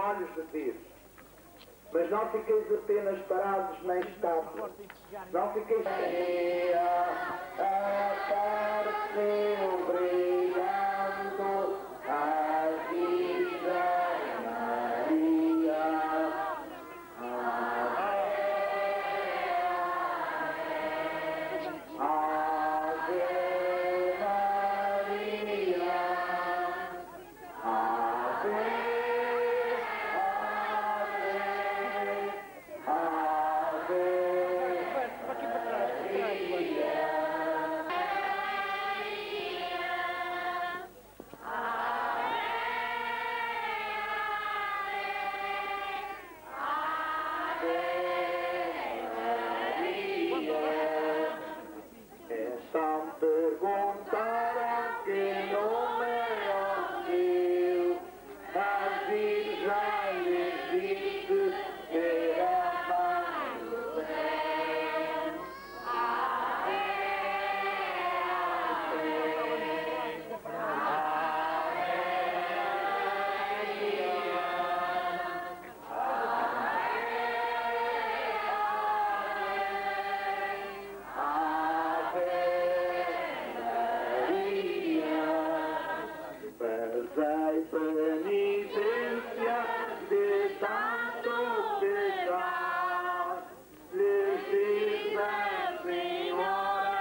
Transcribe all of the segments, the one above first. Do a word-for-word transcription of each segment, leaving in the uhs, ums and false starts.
olhos de ver. Mas não fiqueis apenas parados nem estátuas. Não fiqueis... Maria apareceu brilhando a Virgem Maria. Ave Maria. Ave. Perguntaram que nome é o seu, a Virgem lhes disse que era Mãe do Céu. Ave, ave, fazei penitência de tanto pecar, lhes diz a Senhora.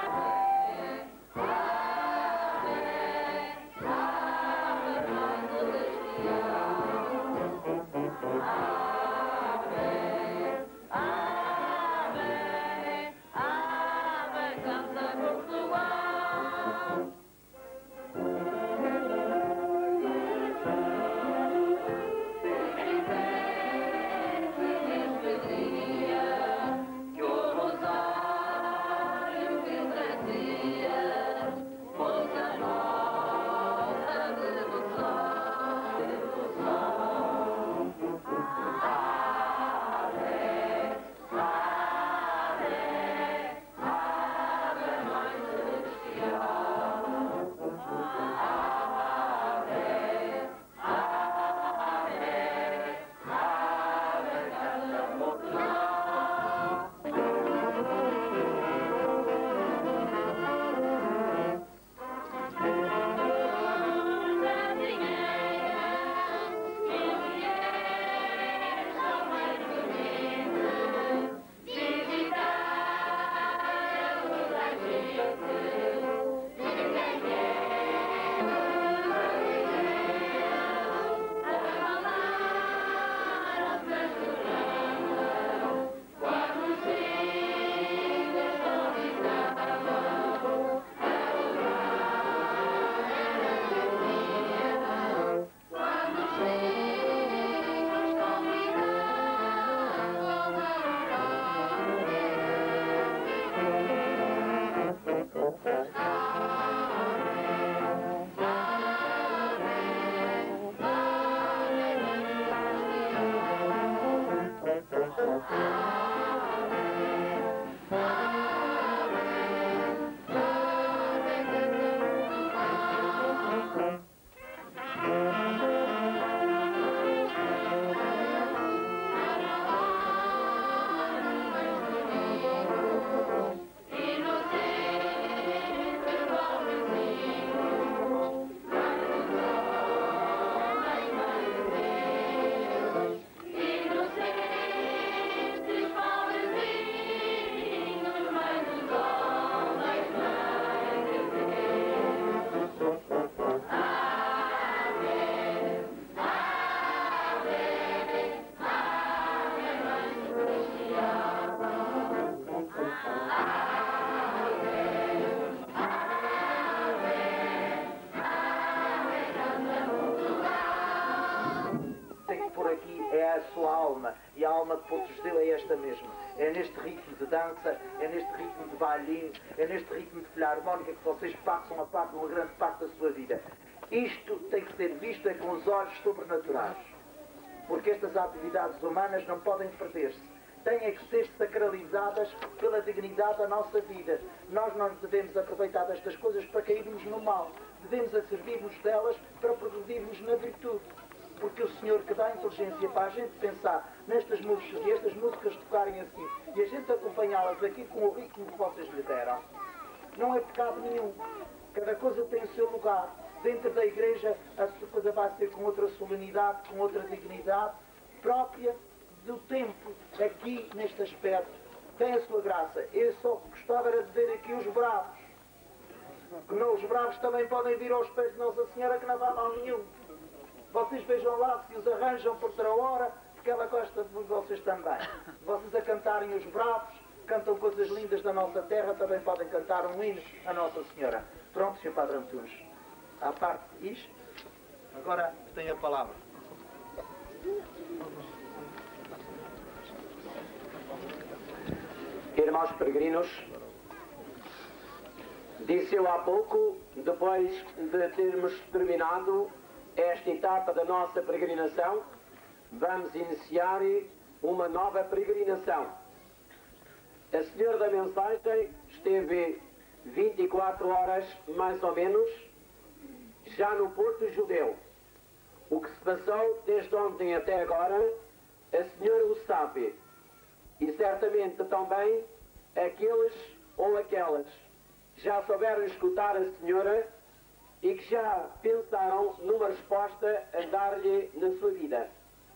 Ave, ave, Mãe Celestial. Ave, ave, ave, canta Portugal. É a sua alma, e a alma que Porto deu é esta mesmo. É neste ritmo de dança, é neste ritmo de bailinho, é neste ritmo de filarmónica que vocês passam a parte, uma grande parte da sua vida. Isto tem que ser visto é com os olhos sobrenaturais, porque estas atividades humanas não podem perder-se. Têm que ser sacralizadas pela dignidade da nossa vida. Nós não devemos aproveitar destas coisas para cairmos no mal. Devemos a servir-nos delas para progredirmos na virtude. porque o Senhor que dá inteligência para a gente pensar nestas músicas e estas músicas tocarem assim, e a gente acompanhá-las aqui com o ritmo que vocês lhe deram, não é pecado nenhum. Cada coisa tem o seu lugar. Dentro da igreja a coisa vai ser com outra solenidade, com outra dignidade própria do tempo. Aqui, neste aspecto, tem a sua graça. Eu só gostava de ver aqui os bravos. Que não, os bravos também podem vir aos pés de Nossa Senhora, que não dá mal nenhum. Vocês vejam lá se os arranjam por outra hora, porque ela gosta de vocês também. Vocês a cantarem os bravos, cantam coisas lindas da nossa terra, também podem cantar um hino à Nossa Senhora. Pronto, senhor Padre Antunes. À parte isto, agora tem a palavra. Irmãos peregrinos, disse eu há pouco, depois de termos terminado esta etapa da nossa peregrinação, vamos iniciar uma nova peregrinação. A senhora da mensagem esteve vinte e quatro horas, mais ou menos, já no Porto Judeu. O que se passou desde ontem até agora, a senhora o sabe. E certamente também aqueles ou aquelas já souberam escutar a senhora e que já pensaram numa resposta a dar-lhe na sua vida.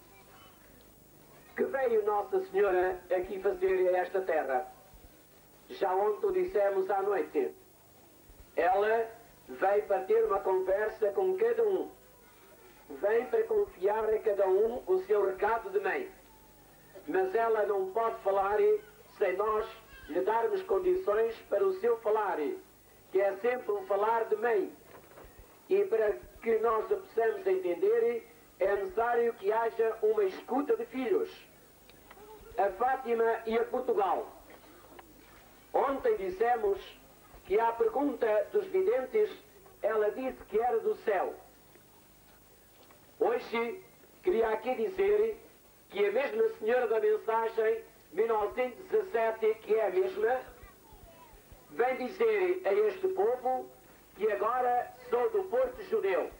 Que veio Nossa Senhora aqui fazer a esta terra? Já ontem o dissemos à noite. Ela veio para ter uma conversa com cada um. Vem para confiar a cada um o seu recado de mãe. Mas ela não pode falar sem nós lhe darmos condições para o seu falar, que é sempre um falar de mãe. E para que nós o possamos entender, é necessário que haja uma escuta de filhos. A Fátima e a Portugal. Ontem dissemos que à pergunta dos videntes, ela disse que era do céu. Hoje, queria aqui dizer que a mesma senhora da mensagem, mil novecentos e dezassete, que é a mesma, vem dizer a este povo que agora sou do Porto Judeu.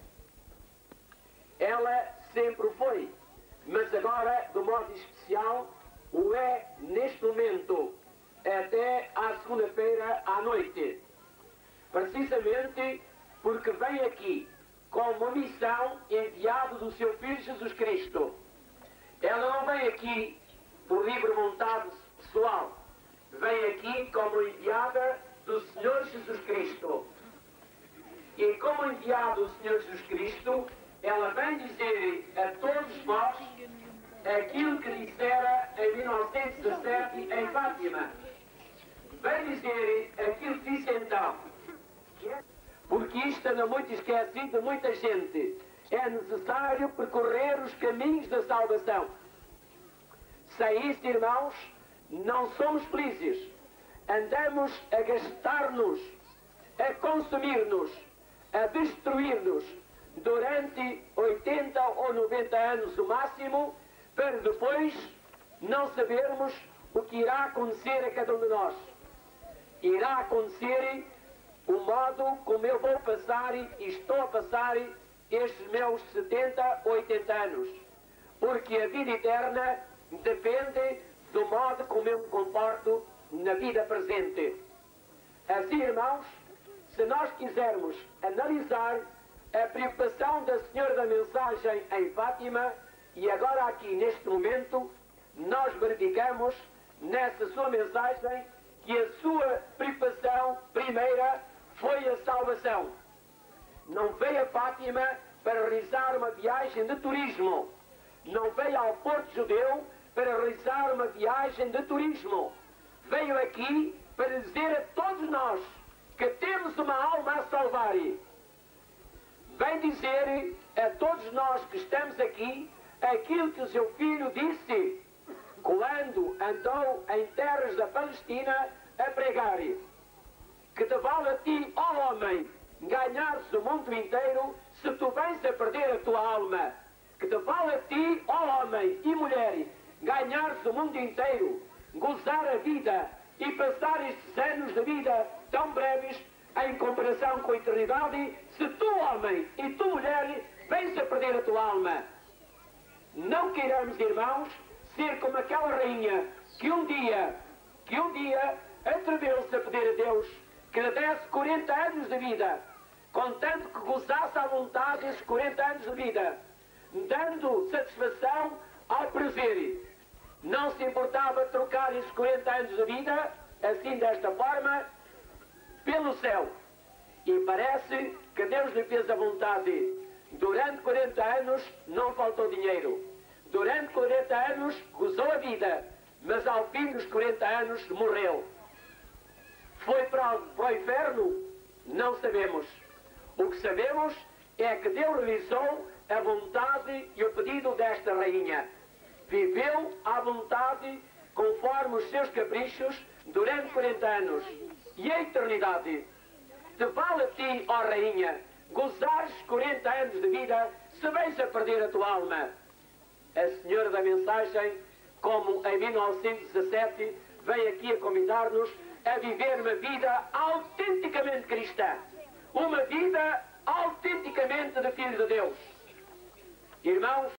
Ela sempre foi, mas agora, de modo especial, o é neste momento, até à segunda-feira à noite. Precisamente porque vem aqui com uma missão enviada do seu Filho Jesus Cristo. Ela não vem aqui por livre vontade pessoal. Vem aqui como enviada do Senhor Jesus Cristo. E como enviado do Senhor Jesus Cristo, ela vem dizer a todos nós aquilo que dissera em mil novecentos e dezassete em Fátima. Vem dizer aquilo que disse então. Porque isto anda muito esquecido de muita gente. É necessário percorrer os caminhos da salvação. Sem isso, irmãos, não somos felizes. Andamos a gastar-nos, a consumir-nos, a destruir-nos durante oitenta ou noventa anos o máximo, para depois não sabermos o que irá acontecer a cada um de nós. Irá acontecer o modo como eu vou passar e estou a passar estes meus setenta, oitenta anos. Porque a vida eterna depende do modo como eu me comporto na vida presente. Assim, irmãos, se nós quisermos analisar a preocupação da Senhora da Mensagem em Fátima, e agora aqui neste momento, nós verificamos nessa sua mensagem que a sua preocupação primeira foi a salvação. Não veio a Fátima para realizar uma viagem de turismo. Não veio ao Porto Judeu para realizar uma viagem de turismo. Veio aqui para dizer a todos nós que temos uma alma a salvar. Vem dizer a todos nós que estamos aqui aquilo que o seu filho disse quando andou em terras da Palestina a pregar. Que te vale a ti, ó homem, ganhar-se o mundo inteiro se tu vens a perder a tua alma. Que te vale a ti, ó homem e mulher, ganhar-se o mundo inteiro, gozar a vida e passar estes anos de vida tão breves em comparação com a eternidade, se tu, homem, e tu, mulher, vens a perder a tua alma. não queiramos, irmãos, ser como aquela rainha que um dia, que um dia atreveu-se a pedir a Deus que lhe desse quarenta anos de vida, contanto que gozasse à vontade esses quarenta anos de vida, dando satisfação ao prazer. Não se importava trocar esses quarenta anos de vida, assim desta forma, pelo céu. E parece que Deus lhe fez a vontade. Durante quarenta anos não faltou dinheiro. Durante quarenta anos gozou a vida, mas ao fim dos quarenta anos morreu. Foi para o, para o inferno? Não sabemos. O que sabemos é que Deus realizou a vontade e o pedido desta rainha. Viveu à vontade, conforme os seus caprichos, durante quarenta anos. E a eternidade? Te vale a ti, ó rainha, gozares quarenta anos de vida, se vais a perder a tua alma. A senhora da mensagem, como em mil novecentos e dezassete, veio aqui a convidar-nos a viver uma vida autenticamente cristã. Uma vida autenticamente de filho de Deus. Irmãos,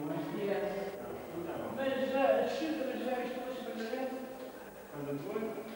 Quando foi?